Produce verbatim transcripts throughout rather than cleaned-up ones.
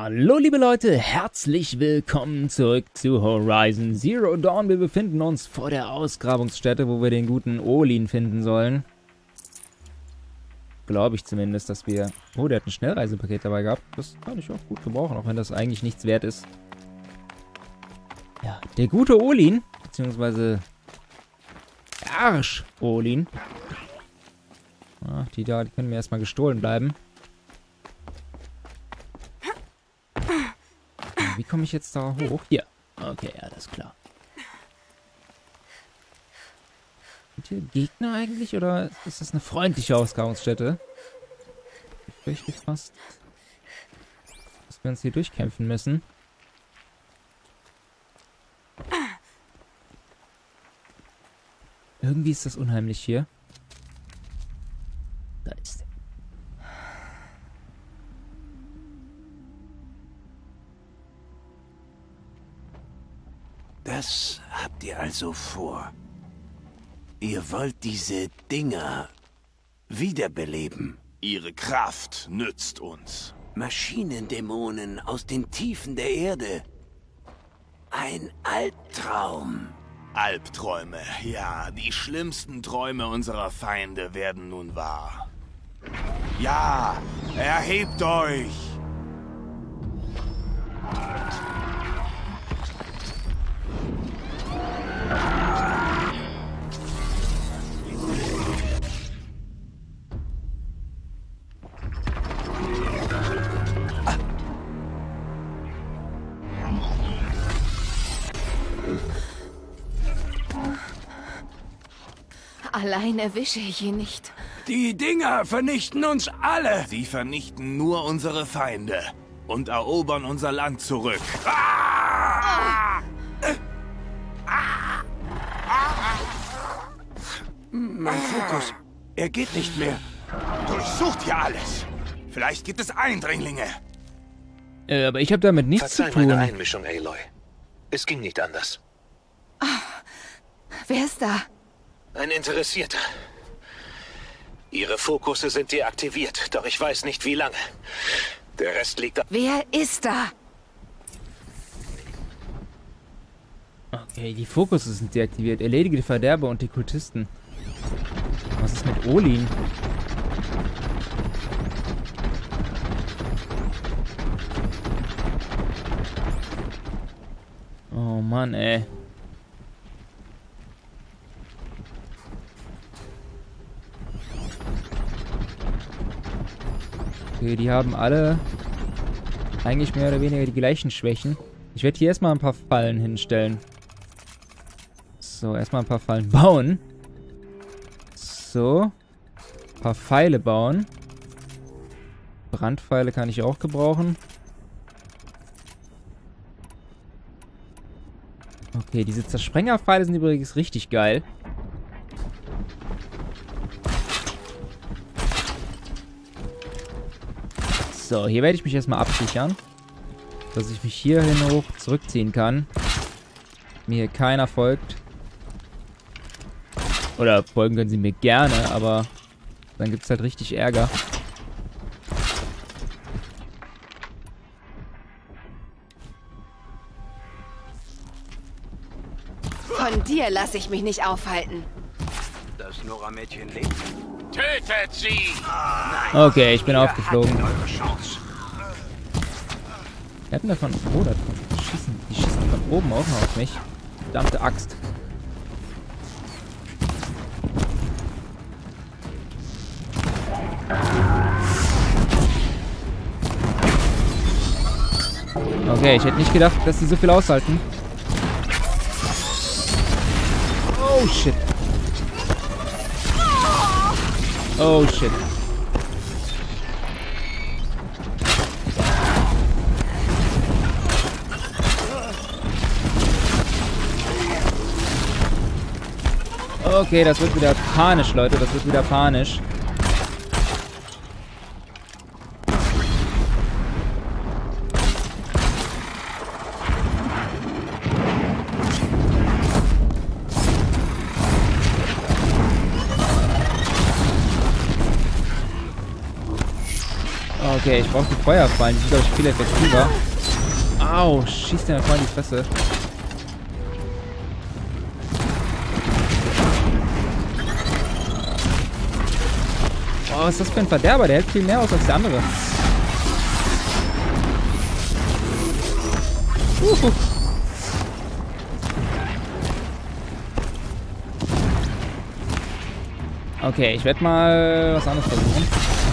Hallo liebe Leute, herzlich willkommen zurück zu Horizon Zero Dawn. Wir befinden uns vor der Ausgrabungsstätte, wo wir den guten Olin finden sollen. Glaube ich zumindest, dass wir... Oh, der hat ein Schnellreisepaket dabei gehabt. Das kann ich auch gut gebrauchen, auch wenn das eigentlich nichts wert ist. Ja, der gute Olin, beziehungsweise Arsch-Olin. Ach, die da, die können mir erstmal gestohlen bleiben. Wie komme ich jetzt da hoch? Hier. Okay, alles klar. Sind hier Gegner eigentlich oder ist das eine freundliche Ausgrabungsstätte? Ich fürchte fast, dass wir uns hier durchkämpfen müssen. Irgendwie ist das unheimlich hier. Da ist er. Das habt ihr also vor. Ihr wollt diese Dinger wiederbeleben. Ihre Kraft nützt uns. Maschinendämonen aus den Tiefen der Erde. Ein Albtraum. Albträume, ja, die schlimmsten Träume unserer Feinde werden nun wahr. Ja, erhebt euch! Allein erwische ich ihn nicht. Die Dinger vernichten uns alle. Sie vernichten nur unsere Feinde und erobern unser Land zurück. Ah! Mein Fokus, er geht nicht mehr. Durchsucht hier alles. Vielleicht gibt es Eindringlinge. Äh, aber ich habe damit nichts Verzeih zu tun. meine Einmischung, Aloy. Es ging nicht anders. Wer ist da? Ein Interessierter. Ihre Fokusse sind deaktiviert, doch ich weiß nicht wie lange. Der Rest liegt... Wer ist da? Okay, die Fokusse sind deaktiviert. Erledige die Verderber und die Kultisten. Was ist mit Olin? Oh Mann, ey. Okay, die haben alle eigentlich mehr oder weniger die gleichen Schwächen. Ich werde hier erstmal ein paar Fallen hinstellen. So, erstmal ein paar Fallen bauen. So. Ein paar Pfeile bauen. Brandpfeile kann ich auch gebrauchen. Okay, diese Zersprengerpfeile sind übrigens richtig geil. So, hier werde ich mich erstmal absichern. Dass ich mich hierhin hoch zurückziehen kann. Mir hier keiner folgt. Oder folgen können sie mir gerne, aber dann gibt es halt richtig Ärger. Von dir lasse ich mich nicht aufhalten. Das Nora-Mädchen lebt. Tötet sie! Okay, ich bin aufgeflogen. Eure Chance. Wir hatten davon... Oh, da schießen, die schießen von oben auch noch auf mich. Verdammte Axt. Okay, ich hätte nicht gedacht, dass sie so viel aushalten. Oh, shit. Oh, shit. Okay, das wird wieder panisch, Leute. Das wird wieder panisch. Okay, ich brauche die Feuerfallen. Die sind, glaube ich, viel effektiver. Au, schießt der voll in die Fresse. Oh, was ist das für ein Verderber? Der hält viel mehr aus als der andere. Uhuh. Okay, ich werde mal was anderes versuchen.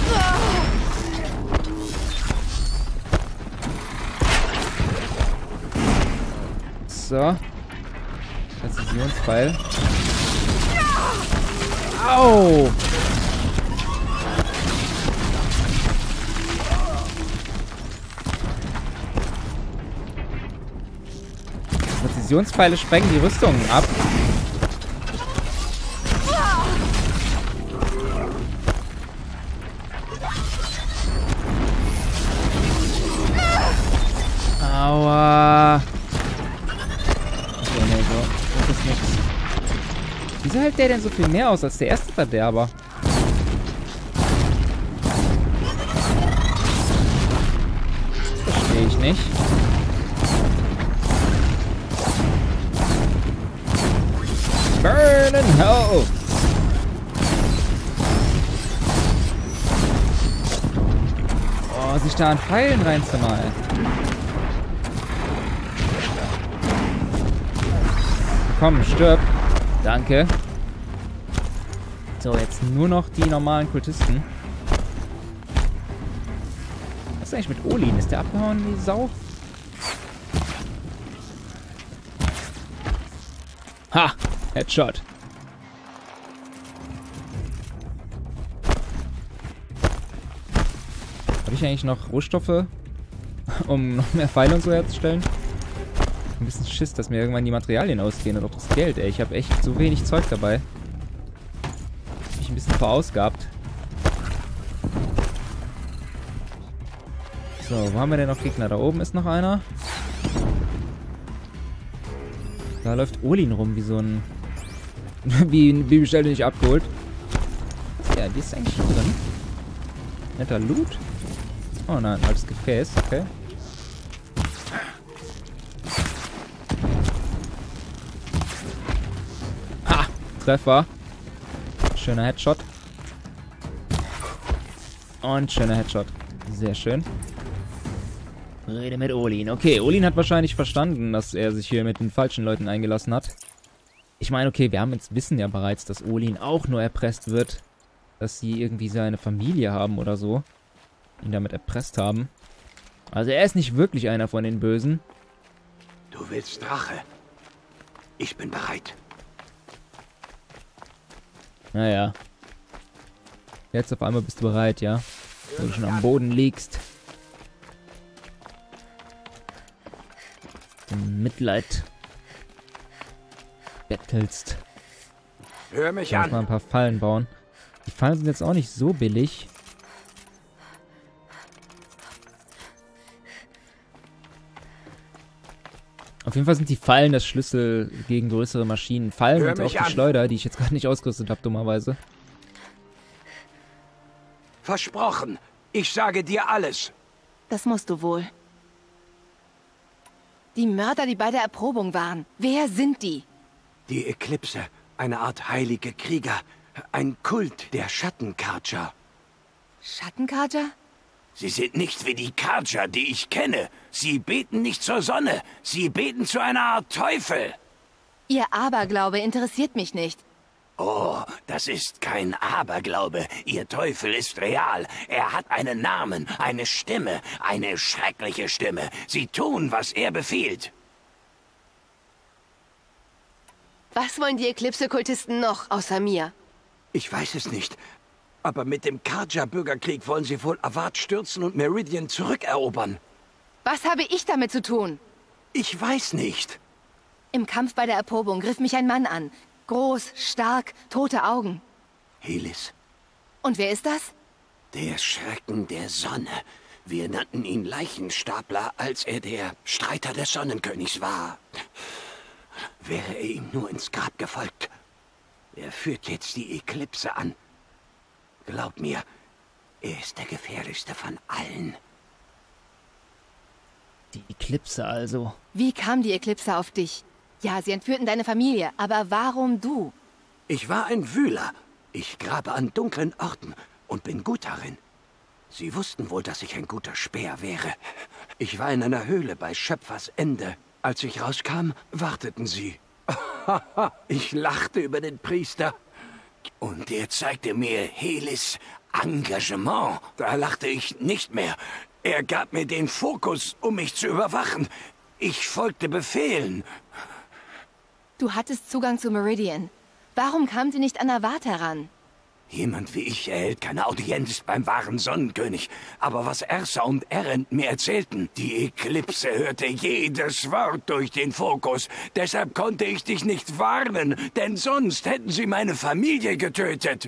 So. Präzisionspfeil. Au! Präzisionspfeile sprengen die Rüstungen ab. Aua. Okay, nee, so. Das ist nichts. Wieso hält der denn so viel mehr aus als der erste Verderber? Das verstehe ich nicht. Burn in hell! Oh, sich da an Pfeilen reinzumalen. Komm, stirb. Danke. So, jetzt nur noch die normalen Kultisten. Was ist eigentlich mit Olin? Ist der abgehauen wie Sau? Ha! Headshot. Habe ich eigentlich noch Rohstoffe, um noch mehr Pfeile und so herzustellen? Ein bisschen Schiss, dass mir irgendwann die Materialien ausgehen und auch das Geld, ey. Ich habe echt so wenig Zeug dabei. Hab mich ein bisschen verausgabt. So, wo haben wir denn noch Gegner? Da oben ist noch einer. Da läuft Olin rum wie so ein... wie ein Bibelstelle nicht abgeholt. Ja, die ist eigentlich drin. Netter Loot. Oh nein, altes Gefäß, okay. Ha! Treffer. Schöner Headshot. Und schöner Headshot. Sehr schön. Rede mit Olin. Okay, Olin hat wahrscheinlich verstanden, dass er sich hier mit den falschen Leuten eingelassen hat. Ich meine, okay, wir haben jetzt wissen ja bereits, dass Olin auch nur erpresst wird, dass sie irgendwie seine Familie haben oder so. Ihn damit erpresst haben. Also er ist nicht wirklich einer von den Bösen. Du willst Rache. Ich bin bereit. Naja. Jetzt auf einmal bist du bereit, ja? Wo du schon am Boden liegst. In Mitleid bettelst. Hör mich Ich muss mal an. ein paar Fallen bauen. Die Fallen sind jetzt auch nicht so billig. Auf jeden Fall sind die Fallen das Schlüssel gegen größere Maschinen. Fallen Hör und auch mich die an. Schleuder, die ich jetzt gerade nicht ausgerüstet habe, dummerweise. Versprochen. Ich sage dir alles. Das musst du wohl. Die Mörder, die bei der Erprobung waren. Wer sind die? Die Eklipse. Eine Art heilige Krieger. Ein Kult der Schattenkarcher. Schattenkarcher? Sie sind nicht wie die Karcher, die ich kenne. Sie beten nicht zur Sonne. Sie beten zu einer Art Teufel. Ihr Aberglaube interessiert mich nicht. Oh, das ist kein Aberglaube. Ihr Teufel ist real. Er hat einen Namen, eine Stimme, eine schreckliche Stimme. Sie tun, was er befiehlt. Was wollen die Eklipse-Kultisten noch, außer mir? Ich weiß es nicht. Aber mit dem Karcher-Bürgerkrieg wollen sie wohl Avad stürzen und Meridian zurückerobern. Was habe ich damit zu tun? Ich weiß nicht. Im Kampf bei der Erprobung griff mich ein Mann an. Groß, stark, tote Augen. Helis, Und wer ist das? Der Schrecken der Sonne. Wir nannten ihn Leichenstapler, als er der Streiter des Sonnenkönigs war. wäre er ihm nur ins Grab gefolgt. Er führt jetzt die Eklipse an. Glaub mir, Er ist der gefährlichste von allen. Die Eklipse also. Wie kam die Eklipse auf dich? Ja, sie entführten deine Familie, aber warum du? Ich war ein Wühler. Ich grabe an dunklen Orten und bin gut darin. Sie wussten wohl, dass ich ein guter Späher wäre. Ich war in einer Höhle bei Schöpfers Ende. Als ich rauskam, warteten sie. Ich lachte über den Priester. Und er zeigte mir Helis Engagement. Da lachte ich nicht mehr. Er gab mir den Fokus, um mich zu überwachen. Ich folgte Befehlen. Du hattest Zugang zu Meridian. Warum kam sie nicht an Avat heran? Jemand wie ich erhält keine Audienz beim wahren Sonnenkönig. Aber was Ersa und Erend mir erzählten, die Eklipse hörte jedes Wort durch den Fokus. Deshalb konnte ich dich nicht warnen, denn sonst hätten sie meine Familie getötet.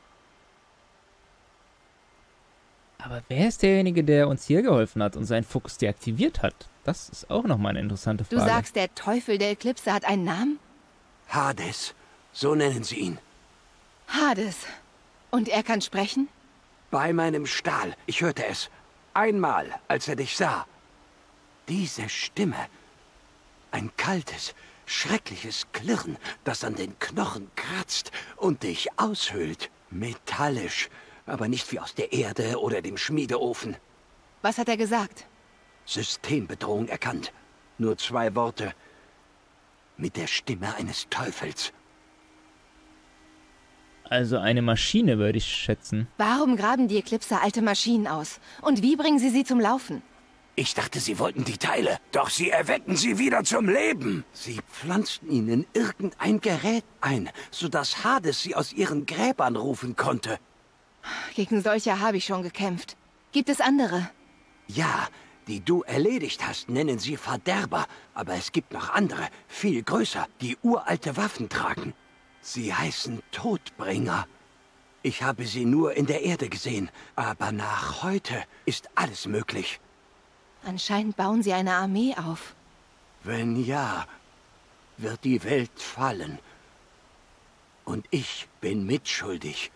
Aber wer ist derjenige, der uns hier geholfen hat und seinen Fokus deaktiviert hat? Das ist auch nochmal eine interessante Frage. Du sagst, der Teufel der Eklipse hat einen Namen? Hades, so nennen sie ihn. Hades. Und er kann sprechen? Bei meinem Stahl. Ich hörte es. Einmal, als er dich sah. Diese Stimme. Ein kaltes, schreckliches Klirren, das an den Knochen kratzt und dich aushöhlt. Metallisch, aber nicht wie aus der Erde oder dem Schmiedeofen. Was hat er gesagt? Systembedrohung erkannt. Nur zwei Worte. Mit der Stimme eines Teufels. Also eine Maschine, würde ich schätzen. Warum graben die Eklipse alte Maschinen aus? Und wie bringen sie sie zum Laufen? Ich dachte, sie wollten die Teile, doch sie erwecken sie wieder zum Leben. Sie pflanzten ihnen irgendein Gerät ein, sodass Hades sie aus ihren Gräbern rufen konnte. Gegen solche habe ich schon gekämpft. Gibt es andere? Ja, die du erledigt hast, nennen sie Verderber. Aber es gibt noch andere, viel größer, die uralte Waffen tragen. Sie heißen Todbringer. Ich habe sie nur in der Erde gesehen, aber nach heute ist alles möglich. Anscheinend bauen sie eine Armee auf. Wenn ja, wird die Welt fallen. Und ich bin mitschuldig.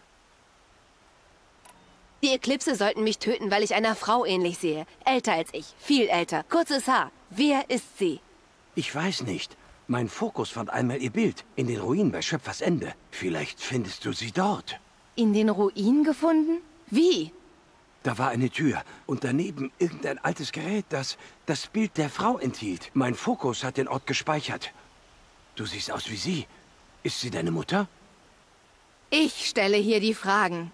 Die Eklipse sollten mich töten, weil ich einer Frau ähnlich sehe. Älter als ich, viel älter, kurzes Haar. Wer ist sie? Ich weiß nicht. Mein Fokus fand einmal ihr Bild in den Ruinen bei Schöpfers Ende. Vielleicht findest du sie dort. In den Ruinen gefunden? Wie? Da war eine Tür und daneben irgendein altes Gerät, das das Bild der Frau enthielt. Mein Fokus hat den Ort gespeichert. Du siehst aus wie sie. Ist sie deine Mutter? Ich stelle hier die Fragen.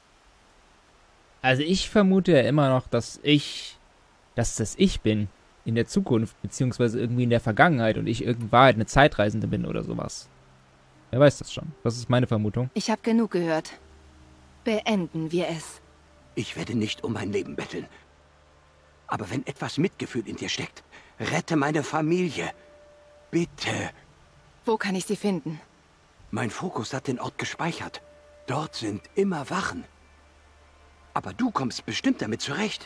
Also ich vermute ja immer noch, dass ich, dass das ich bin in der Zukunft, beziehungsweise irgendwie in der Vergangenheit und ich in Wahrheit eine Zeitreisende bin oder sowas. Wer weiß das schon? Das ist meine Vermutung. Ich habe genug gehört. Beenden wir es. Ich werde nicht um mein Leben betteln. Aber wenn etwas Mitgefühl in dir steckt, rette meine Familie. Bitte. Wo kann ich sie finden? Mein Fokus hat den Ort gespeichert. Dort sind immer Wachen. Aber du kommst bestimmt damit zurecht.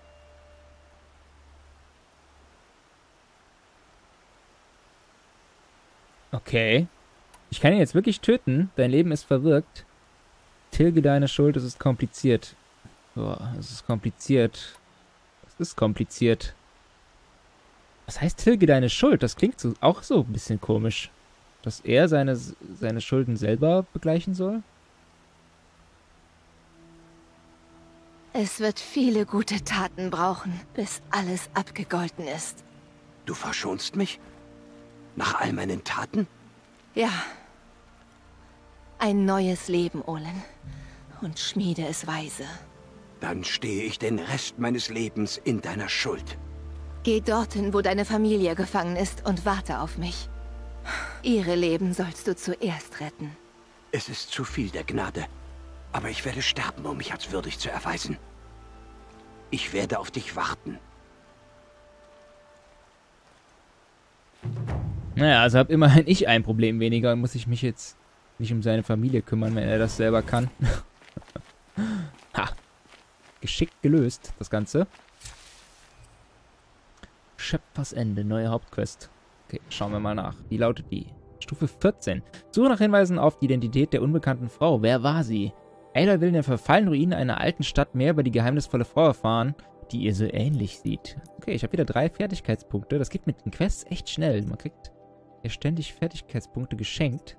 Okay. Ich kann ihn jetzt wirklich töten. Dein Leben ist verwirkt. Tilge deine Schuld, es ist kompliziert. Boah, es ist kompliziert. Es ist kompliziert. Was heißt tilge deine Schuld? Das klingt so, auch so ein bisschen komisch. Dass er seine, seine Schulden selber begleichen soll? Es wird viele gute Taten brauchen, bis alles abgegolten ist. Du verschonst mich? Nach all meinen Taten? Ja. Ein neues Leben, Olin. Und schmiede es weise. Dann stehe ich den Rest meines Lebens in deiner Schuld. Geh dorthin, wo deine Familie gefangen ist, und warte auf mich. Ihre Leben sollst du zuerst retten. Es ist zu viel der Gnade. Aber ich werde sterben, um mich als würdig zu erweisen. Ich werde auf dich warten. Naja, also hab immerhin ich ein Problem weniger und muss ich mich jetzt nicht um seine Familie kümmern, wenn er das selber kann. Ha. Geschickt gelöst, das Ganze. Schöpfers Ende, neue Hauptquest. Okay, schauen wir mal nach. Wie lautet die? Stufe vierzehn. Suche nach Hinweisen auf die Identität der unbekannten Frau. Wer war sie? Aloy will in der verfallenen Ruine einer alten Stadt mehr über die geheimnisvolle Frau erfahren, die ihr so ähnlich sieht. Okay, ich habe wieder drei Fertigkeitspunkte. Das geht mit den Quests echt schnell. Man kriegt ja ständig Fertigkeitspunkte geschenkt.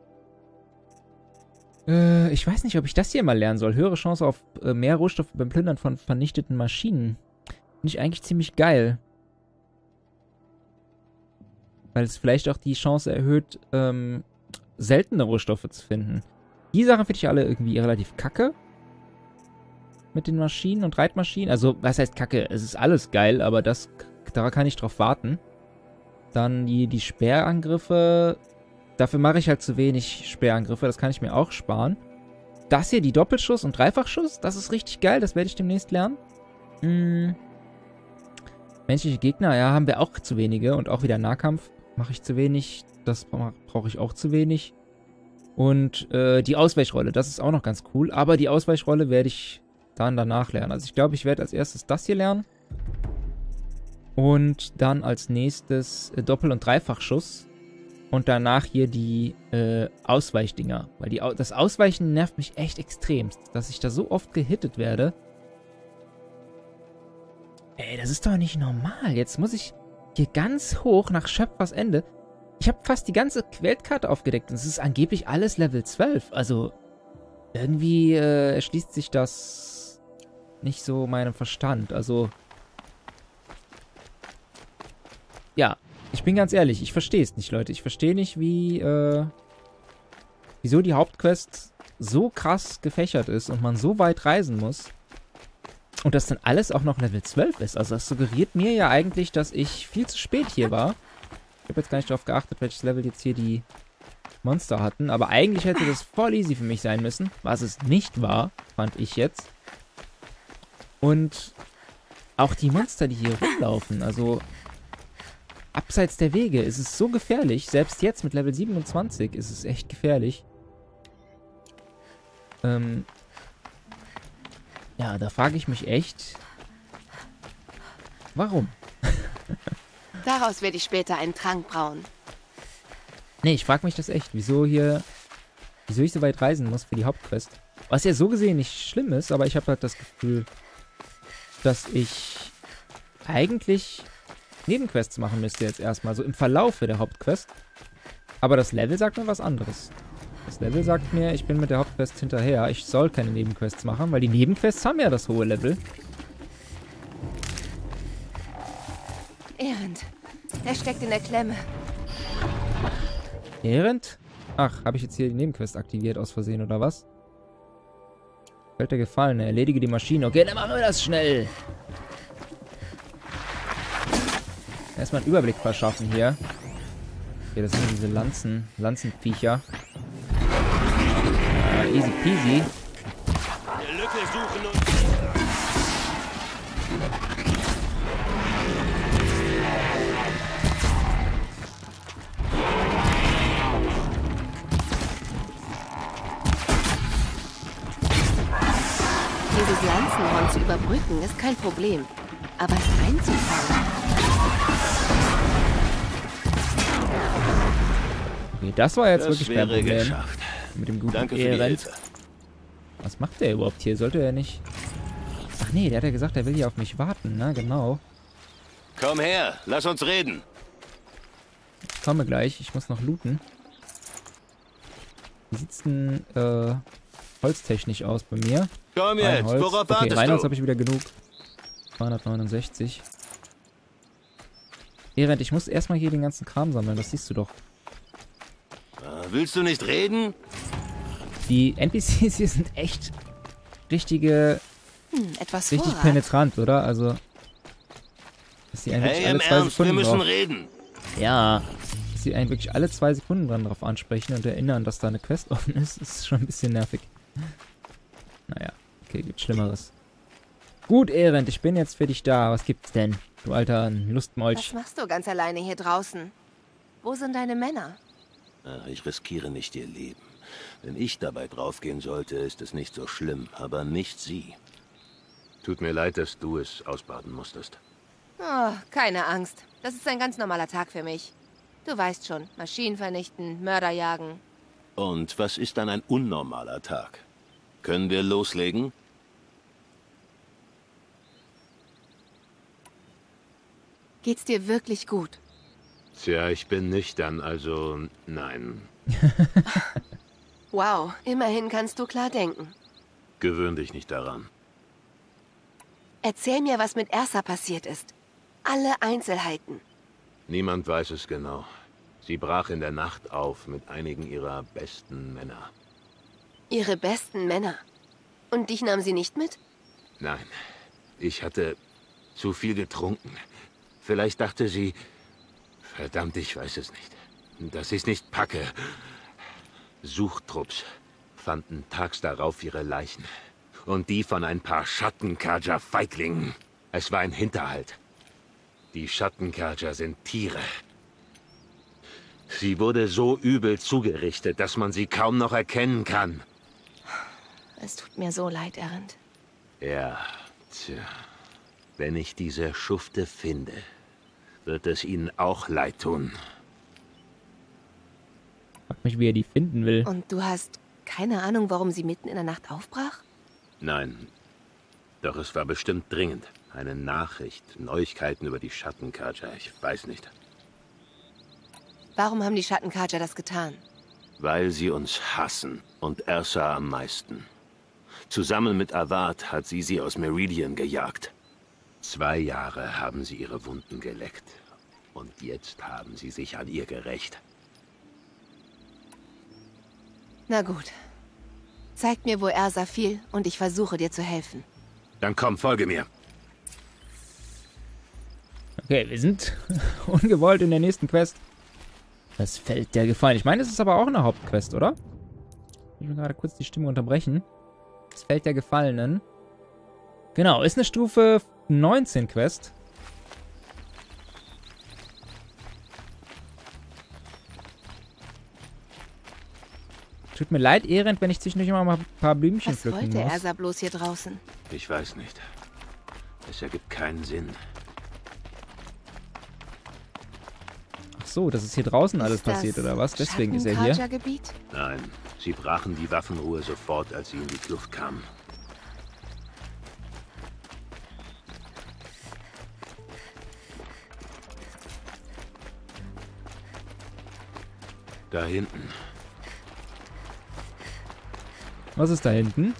Äh, ich weiß nicht, ob ich das hier mal lernen soll. Höhere Chance auf äh, mehr Rohstoffe beim Plündern von vernichteten Maschinen. Finde ich eigentlich ziemlich geil. Weil es vielleicht auch die Chance erhöht, ähm, seltene Rohstoffe zu finden. Die Sachen finde ich alle irgendwie relativ kacke. Mit den Maschinen und Reitmaschinen. Also, was heißt kacke? Es ist alles geil, aber das, da kann ich drauf warten. Dann die, die Speerangriffe. Dafür mache ich halt zu wenig Speerangriffe. Das kann ich mir auch sparen. Das hier, die Doppelschuss und Dreifachschuss. Das ist richtig geil. Das werde ich demnächst lernen. Hm. Menschliche Gegner, ja, haben wir auch zu wenige. Und auch wieder Nahkampf mache ich zu wenig. Das brauche ich auch zu wenig. Und äh, die Ausweichrolle, das ist auch noch ganz cool. Aber die Ausweichrolle werde ich dann danach lernen. Also ich glaube, ich werde als erstes das hier lernen. Und dann als nächstes äh, Doppel- und Dreifachschuss. Und danach hier die äh, Ausweichdinger. Weil die, das Ausweichen nervt mich echt extremst. Dass ich da so oft gehittet werde. Ey, das ist doch nicht normal. Jetzt muss ich hier ganz hoch nach Schöpfers Ende. Ich habe fast die ganze Weltkarte aufgedeckt. Und es ist angeblich alles Level zwölf. Also irgendwie äh, erschließt sich das nicht so meinem Verstand. Also ja, ich bin ganz ehrlich. Ich verstehe es nicht, Leute. Ich verstehe nicht, wie äh, wieso die Hauptquest so krass gefächert ist und man so weit reisen muss. Und das dann alles auch noch Level zwölf ist. Also das suggeriert mir ja eigentlich, dass ich viel zu spät hier war. Ich habe jetzt gar nicht darauf geachtet, welches Level jetzt hier die Monster hatten. Aber eigentlich hätte das voll easy für mich sein müssen. Was es nicht war, fand ich jetzt. Und auch die Monster, die hier rumlaufen. Also abseits der Wege ist es so gefährlich. Selbst jetzt mit Level siebenundzwanzig ist es echt gefährlich. Ähm... Ja, da frage ich mich echt, warum? Daraus werde ich später einen Trank brauen. Nee, ich frage mich das echt, wieso hier, wieso ich so weit reisen muss für die Hauptquest. Was ja so gesehen nicht schlimm ist, aber ich habe halt das Gefühl, dass ich eigentlich Nebenquests machen müsste jetzt erstmal, so im Verlaufe der Hauptquest. Aber das Level sagt mir was anderes. Das Level sagt mir, ich bin mit der Hauptquest hinterher. Ich soll keine Nebenquests machen, weil die Nebenquests haben ja das hohe Level. Erend, der steckt in der Klemme. Erend? Ach, habe ich jetzt hier die Nebenquest aktiviert aus Versehen oder was? Fällt der Gefallene. Erledige die Maschine. Okay, dann machen wir das schnell. Erstmal einen Überblick verschaffen hier. Okay, das sind diese Lanzen, Lanzenviecher. Easy peasy. Eine Lücke suchen und... Dieses Lanzenhorn zu überbrücken ist kein Problem. Aber es einzufangen... Okay, das war jetzt Das wirklich kein Problem. Geschafft. Mit dem guten Danke für die Erend. Hilfe. Was macht der überhaupt hier? Sollte er nicht... Ach nee, der hat ja gesagt, er will hier auf mich warten. Na, genau. Komm her, lass uns reden. Ich komme gleich. Ich muss noch looten. Wie sieht's denn äh, holztechnisch aus bei mir? Komm jetzt, Reinholz. worauf Okay, wartest Reinholz du? habe ich wieder genug. zweihundertneunundsechzig. Erend, ich muss erstmal hier den ganzen Kram sammeln. Das siehst du doch. Willst du nicht reden? Die N P Cs hier sind echt richtige... Hm, etwas Richtig Vorrat. penetrant, oder? Also... Dass die einen wirklich Hey, alle im zwei Ernst, wir Sekunden müssen drauf... reden. Ja. Dass die einen wirklich alle zwei Sekunden dran drauf ansprechen und erinnern, dass da eine Quest offen ist, ist schon ein bisschen nervig. Naja, okay, gibt Schlimmeres. Gut, Erend, ich bin jetzt für dich da. Was gibt's denn, du alter Lustmolch? Was machst du ganz alleine hier draußen? Wo sind deine Männer? Ach, ich riskiere nicht ihr Leben. Wenn ich dabei draufgehen sollte, ist es nicht so schlimm, aber nicht sie. Tut mir leid, dass du es ausbaden musstest. Oh, keine Angst. Das ist ein ganz normaler Tag für mich. Du weißt schon, Maschinen vernichten, Mörder jagen. Und was ist dann ein unnormaler Tag? Können wir loslegen? Geht's dir wirklich gut? Tja, ich bin nüchtern, also nein. Wow, immerhin kannst du klar denken. Gewöhn dich nicht daran. Erzähl mir, was mit Ersa passiert ist. Alle Einzelheiten. Niemand weiß es genau. Sie brach in der Nacht auf mit einigen ihrer besten Männer. Ihre besten Männer. Und dich nahm sie nicht mit? Nein, ich hatte zu viel getrunken. Vielleicht dachte sie... Verdammt, ich weiß es nicht. Dass ich es nicht packe. Suchtrupps fanden tags darauf ihre Leichen. Und die von ein paar Schattenkarja-Feiglingen. Es war ein Hinterhalt. Die Schattenkarja sind Tiere. Sie wurde so übel zugerichtet, dass man sie kaum noch erkennen kann. Es tut mir so leid, Erend. Ja, tja. Wenn ich diese Schufte finde, wird es ihnen auch leid tun. Frag mich, wie er die finden will. Und du hast keine Ahnung, warum sie mitten in der Nacht aufbrach? Nein, doch es war bestimmt dringend. Eine Nachricht, Neuigkeiten über die Schattenkarja, ich weiß nicht. Warum haben die Schattenkarja das getan? Weil sie uns hassen und Ersa am meisten. Zusammen mit Avad hat sie sie aus Meridian gejagt. Zwei Jahre haben sie ihre Wunden geleckt. Und jetzt haben sie sich an ihr gerächt. Na gut. Zeig mir, wo Ersa fiel, und ich versuche dir zu helfen. Dann komm, folge mir. Okay, wir sind ungewollt in der nächsten Quest. Das Feld der Gefallen. Ich meine, es ist aber auch eine Hauptquest, oder? Ich will gerade kurz die Stimme unterbrechen. Das Feld der Gefallenen. Genau, ist eine Stufe neunzehn Quest. Tut mir leid, Erend, wenn ich zwischendurch immer mal ein paar Blümchen Was pflücken wollte muss. Ersa bloß hier draußen? Ich weiß nicht. Es ergibt keinen Sinn. Ach so, das ist hier draußen alles Ist das passiert, oder was? Deswegen ist er hier. Schattenkarja-Gebiet? Nein, sie brachen die Waffenruhe sofort, als sie in die Kluft kamen. Da hinten. Was ist da hinten?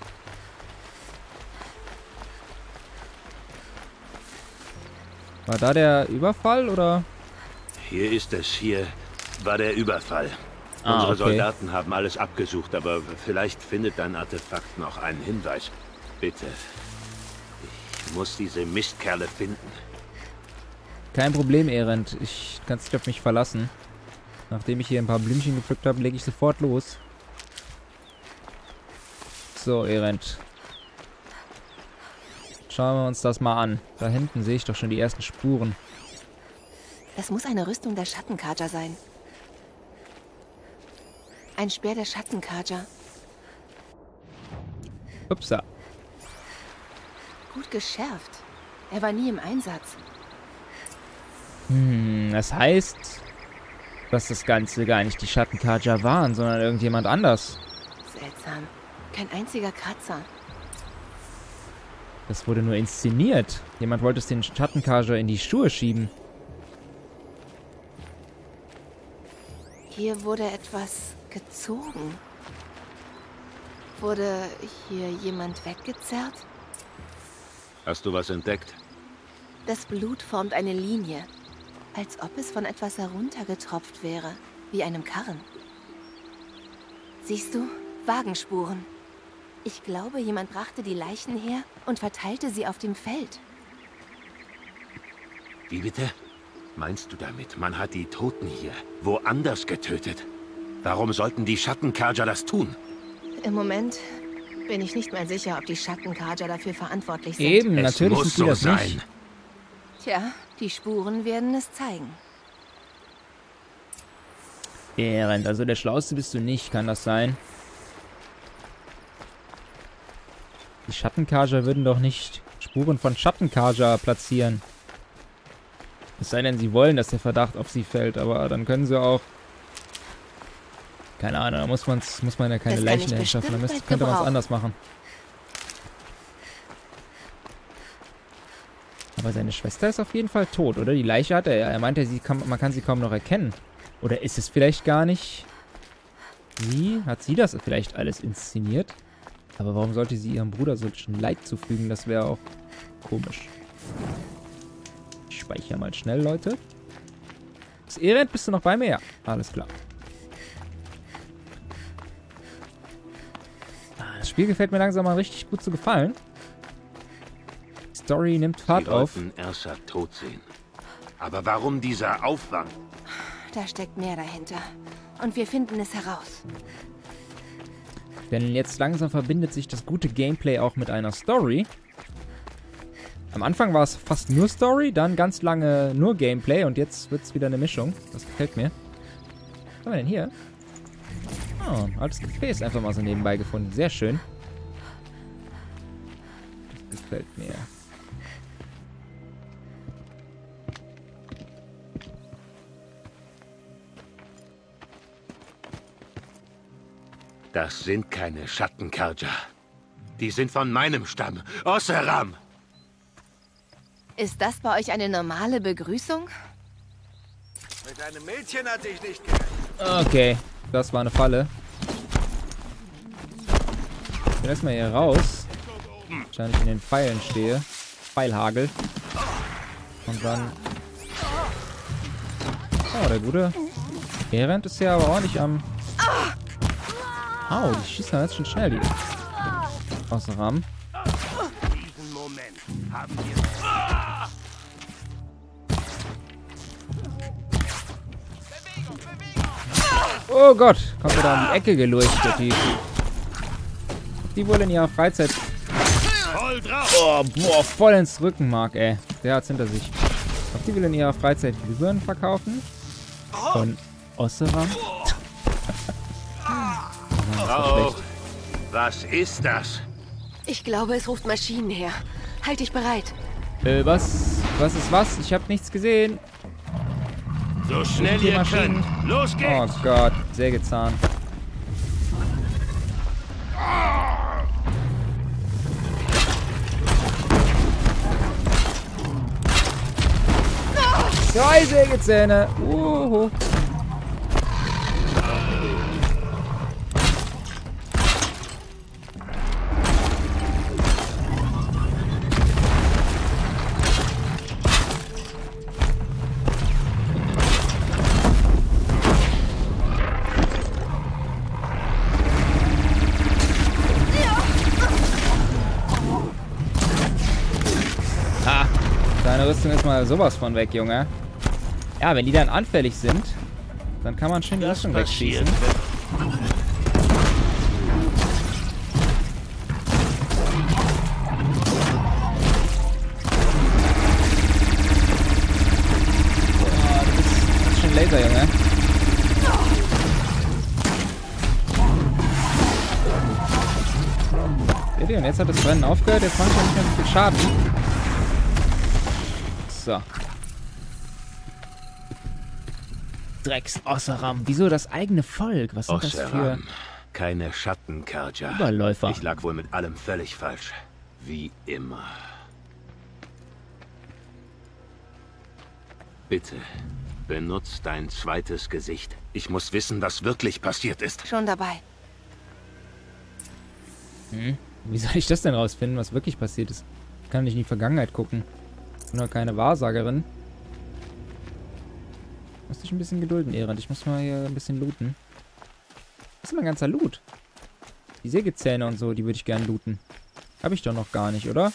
War da der Überfall, oder? Hier ist es. Hier war der Überfall. Ah, Unsere okay. Soldaten haben alles abgesucht, aber vielleicht findet dein Artefakt noch einen Hinweis. Bitte. Ich muss diese Mistkerle finden. Kein Problem, Erend. Ich kann dich auf mich verlassen. Nachdem ich hier ein paar Blümchen gepflückt habe, lege ich sofort los. So, Erend. Schauen wir uns das mal an. Da hinten sehe ich doch schon die ersten Spuren. Das muss eine Rüstung der Schattenkarja sein. Ein Speer der Schattenkarja. Upsa. Gut geschärft. Er war nie im Einsatz. Hm, das heißt, dass das Ganze gar nicht die Schattenkarja waren, sondern irgendjemand anders. Seltsam. Kein einziger Kratzer. Das wurde nur inszeniert. Jemand wollte es den Schattenkarja in die Schuhe schieben. Hier wurde etwas gezogen. Wurde hier jemand weggezerrt? Hast du was entdeckt? Das Blut formt eine Linie. Als ob es von etwas heruntergetropft wäre. Wie einem Karren. Siehst du? Wagenspuren. Ich glaube, jemand brachte die Leichen her und verteilte sie auf dem Feld. Wie bitte? Meinst du damit, man hat die Toten hier woanders getötet? Warum sollten die Schattenkarja das tun? Im Moment bin ich nicht mehr sicher, ob die Schattenkarja dafür verantwortlich sind. Eben, Es natürlich muss sind die so das sein. nicht. Tja, die Spuren werden es zeigen. Erend, also der Schlauste bist du nicht, kann das sein? Die Schattenkarja würden doch nicht Spuren von Schattenkarja platzieren. Es sei denn, sie wollen, dass der Verdacht auf sie fällt, aber dann können sie auch Keine Ahnung, da muss, man's, muss man ja keine Das kann Leichen ich hinschaffen. Da bestimmt müsste, bald könnte man es gebrauchen. anders machen. Aber seine Schwester ist auf jeden Fall tot, oder? Die Leiche hat er ja. Er meinte, sie kann, man kann sie kaum noch erkennen. Oder ist es vielleicht gar nicht sie? Hat sie das vielleicht alles inszeniert? Aber warum sollte sie ihrem Bruder solchen Leid zufügen? Das wäre auch komisch. Ich speichere mal schnell, Leute. Das Erend, bist du noch bei mir? Ja, alles klar. Ah, das Spiel gefällt mir langsam mal richtig gut zu gefallen. Die Story nimmt Fahrt Sie auf. wollten Ersa tot sehen. Aber warum dieser Aufwand? Da steckt mehr dahinter. Und wir finden es heraus. Denn jetzt langsam verbindet sich das gute Gameplay auch mit einer Story. Am Anfang war es fast nur Story, dann ganz lange nur Gameplay und jetzt wird es wieder eine Mischung. Das gefällt mir. Was haben wir denn hier? Oh, ein altes Gefäß einfach mal so nebenbei gefunden. Sehr schön. Das gefällt mir. Das sind keine Schattenkarja. Die sind von meinem Stamm, Oseram. Ist das bei euch eine normale Begrüßung? Mit einem Mädchen hatte ich nicht gerechnet. Okay, das war eine Falle. Ich bin erstmal hier raus. Wahrscheinlich in den Pfeilen stehe. Pfeilhagel. Und dann... Oh, der gute Erend ist ja aber ordentlich am... Au, die schießen jetzt schon schnell, die Oseram. Diesen Moment haben wir. Oh Gott, kommt er da um die Ecke geleuchtet, die... Die wohl in ihrer Freizeit... Voll drauf! Oh, boah, voll ins Rückenmark, ey. Der hat's hinter sich. Ob die will in ihrer Freizeit Glühbirnen verkaufen? Von Oseram? Oh, was ist das? Ich glaube, es ruft Maschinen her. Halt dich bereit. Äh, was? Was ist was? Ich habe nichts gesehen. So schnell Die ihr Maschinen. könnt. Los Oh geht's! Gott, Sägezahn. Zwei Sägezähne. Uhu. Deine Rüstung ist mal sowas von weg, Junge. Ja, wenn die dann anfällig sind, dann kann man schön die Rüstung wegschießen. Boah, du bist, das ist schon Laser, Junge. Seht ihr? Und jetzt hat das Brennen aufgehört, jetzt macht er nicht mehr so viel Schaden. So. Drecks Oseram. Wieso das eigene Volk? Was sind das für Oseram, keine Schattenkarja. Überläufer? Ich lag wohl mit allem völlig falsch. Wie immer. Bitte, benutzt dein zweites Gesicht. Ich muss wissen, was wirklich passiert ist. Schon dabei. Hm? Wie soll ich das denn rausfinden, was wirklich passiert ist? Ich kann nicht in die Vergangenheit gucken. Ich bin doch keine Wahrsagerin. Muss dich ein bisschen gedulden, Erend. Ich muss mal hier ein bisschen looten. Was ist mein ganzer Loot? Die Sägezähne und so, die würde ich gerne looten. Habe ich doch noch gar nicht, oder?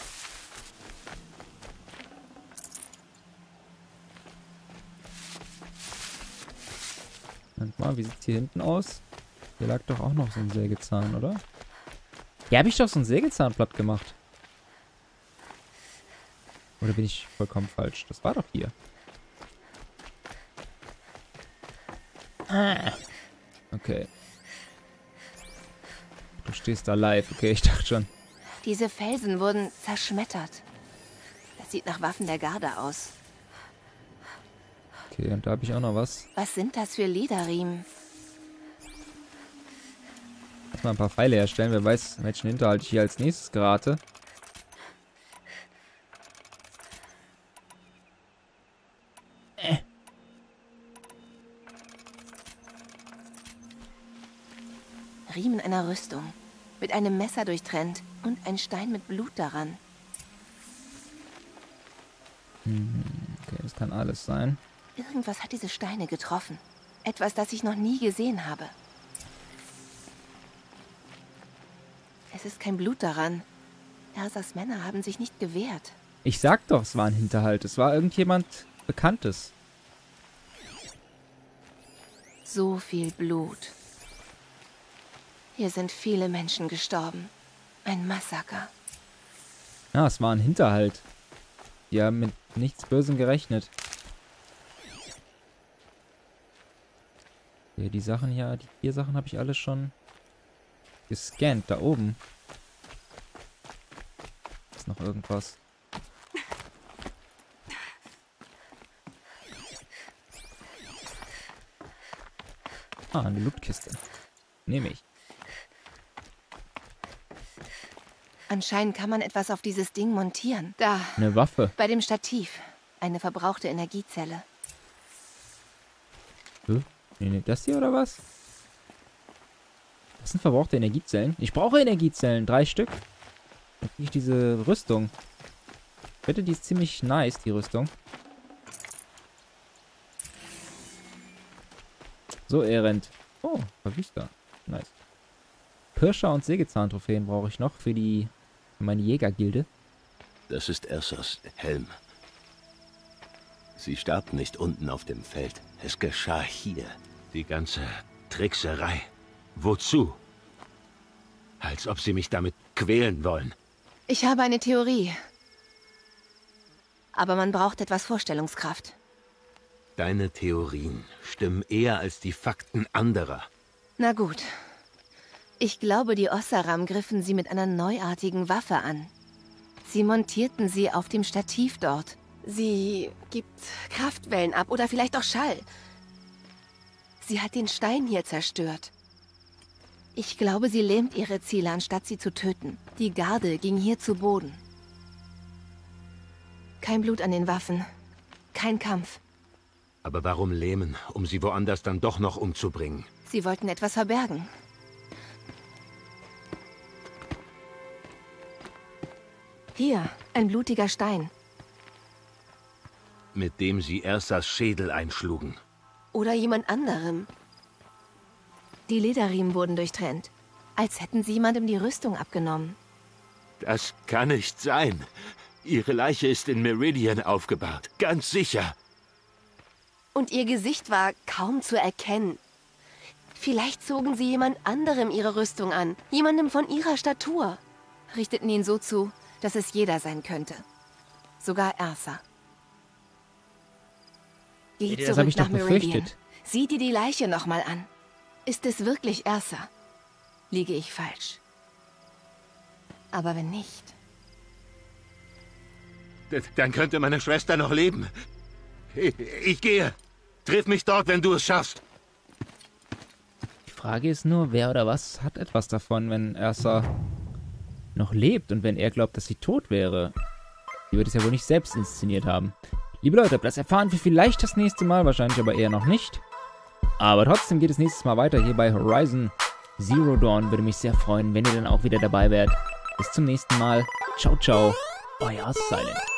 Moment mal, wie sieht es hier hinten aus? Hier lag doch auch noch so ein Sägezahn, oder? Hier habe ich doch so ein Sägezahn platt gemacht. Oder bin ich vollkommen falsch? Das war doch hier. Ah. Okay. Du stehst da live. Okay, ich dachte schon. Diese Felsen wurden zerschmettert. Das sieht nach Waffen der Garde aus. Okay, und da habe ich auch noch was. Was sind das für Lederriemen? erstmal ein paar Pfeile herstellen. Wer weiß, welchen Hinterhalt ich hier als nächstes gerate. Äh. Riemen einer Rüstung. Mit einem Messer durchtrennt und ein Stein mit Blut daran. Okay, das kann alles sein. Irgendwas hat diese Steine getroffen. Etwas, das ich noch nie gesehen habe. Es ist kein Blut daran. Ersas Männer haben sich nicht gewehrt. Ich sag doch, es war ein Hinterhalt. Es war irgendjemand Bekanntes. So viel Blut. Hier sind viele Menschen gestorben. Ein Massaker. Ja, es war ein Hinterhalt. Die haben mit nichts Bösem gerechnet. Okay, die Sachen hier, die vier Sachen habe ich alle schon gescannt. Da oben ist noch irgendwas. Ah, eine Lootkiste. Nehme ich. Anscheinend kann man etwas auf dieses Ding montieren. Da. Eine Waffe. Bei dem Stativ. Eine verbrauchte Energiezelle. Hä? Nee, nee, das hier oder was? Das sind verbrauchte Energiezellen. Ich brauche Energiezellen. Drei Stück. Dann kriege ich diese Rüstung. Ich wette, die ist ziemlich nice, die Rüstung. So, Elend. Oh, Verwüster. Nice. Pirscher und Sägezahn-Trophäen brauche ich noch für die für meine Jägergilde. Das ist Ersas Helm. Sie starb nicht unten auf dem Feld. Es geschah hier. Die ganze Trickserei. Wozu? Als ob sie mich damit quälen wollen. Ich habe eine Theorie. Aber man braucht etwas Vorstellungskraft. Deine Theorien stimmen eher als die Fakten anderer. Na gut. Ich glaube, die Ossaram griffen sie mit einer neuartigen Waffe an. Sie montierten sie auf dem Stativ dort. Sie gibt Kraftwellen ab oder vielleicht auch Schall. Sie hat den Stein hier zerstört. Ich glaube, sie lähmt ihre Ziele, anstatt sie zu töten. Die Garde ging hier zu Boden. Kein Blut an den Waffen. Kein Kampf. Aber warum lähmen, um sie woanders dann doch noch umzubringen? Sie wollten etwas verbergen. Hier, ein blutiger Stein. Mit dem sie Ersas Schädel einschlugen. Oder jemand anderem. Die Lederriemen wurden durchtrennt. Als hätten sie jemandem die Rüstung abgenommen. Das kann nicht sein. Ihre Leiche ist in Meridian aufgebahrt. Ganz sicher. Und ihr Gesicht war kaum zu erkennen. Vielleicht zogen sie jemand anderem ihre Rüstung an. Jemandem von ihrer Statur. Richteten ihn so zu, dass es jeder sein könnte. Sogar Ersa. Geh Das habe ich zurück doch nach Meridian. befürchtet. Sieh dir die Leiche nochmal an. Ist es wirklich Ersa? Liege ich falsch? Aber wenn nicht... D- Dann könnte meine Schwester noch leben. Ich, ich gehe. Triff mich dort, wenn du es schaffst. Die Frage ist nur, wer oder was hat etwas davon, wenn Ersa noch lebt und wenn er glaubt, dass sie tot wäre. Die wird es ja wohl nicht selbst inszeniert haben. Liebe Leute, das erfahren wir vielleicht das nächste Mal, wahrscheinlich aber eher noch nicht. Aber trotzdem geht es nächstes Mal weiter hier bei Horizon Zero Dawn. Würde mich sehr freuen, wenn ihr dann auch wieder dabei wärt. Bis zum nächsten Mal. Ciao, ciao. Euer Silent.